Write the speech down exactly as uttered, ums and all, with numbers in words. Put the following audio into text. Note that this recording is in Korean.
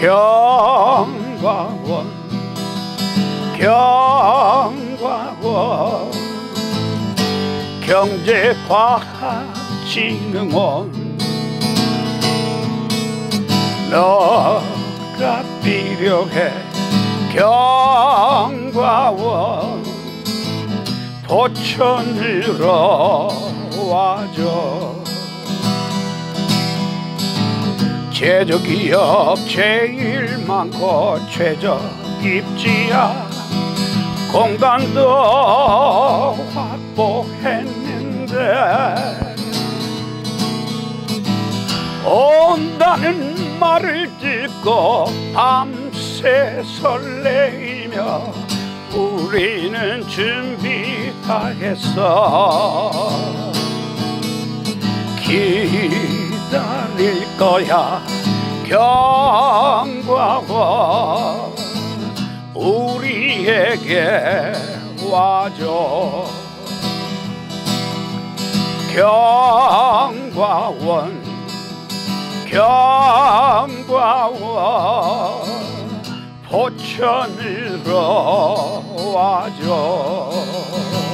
경과원 경과원 경제과학진흥원 너가 필요해 경과원 포천으로 와줘 제조기업 제일 많고 최저 입지야 공간도 확보했는데 온다는 말을 듣고 밤새 설레이며 우리는 준비 다 했어 기다릴 거야 경과원 우리에게 와줘 경과원 경과원 포천으로 와줘